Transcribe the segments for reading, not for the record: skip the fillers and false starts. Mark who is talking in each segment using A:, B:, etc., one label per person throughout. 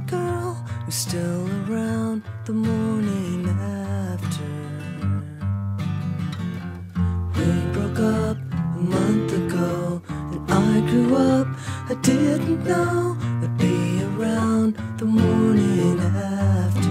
A: girl who's still around the morning after. We broke up a month ago, and I grew up. I didn't know I'd be around the morning after.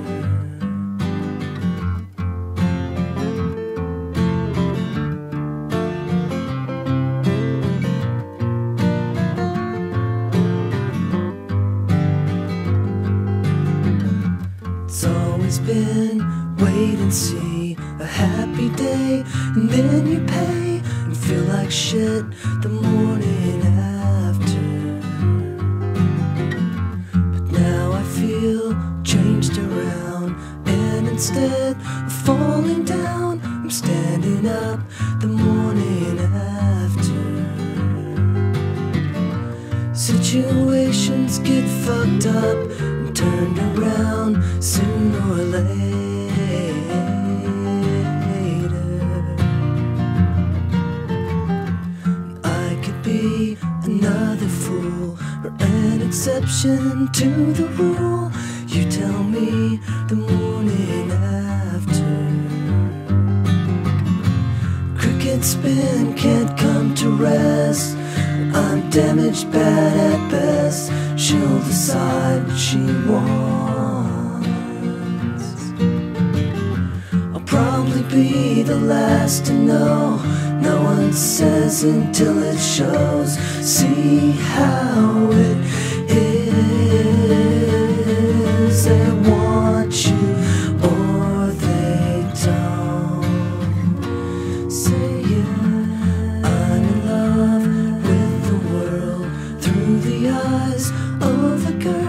A: It's always been wait and see, a happy day, and then you pay and feel like shit the morning after. But now I feel changed around, and instead of falling down, I'm standing up the morning after. Situations get fucked up and turned around sooner or later. I could be another fool or an exception to the rule. You tell me the morning after. Cricket spin can't come to rest. I'm damaged, bad at best. She'll decide what she wants. I'll probably be the last to know. No one says until it shows. See how it is. They want you or they don't. Say yeah, I'm in love with the world through the eyes of a girl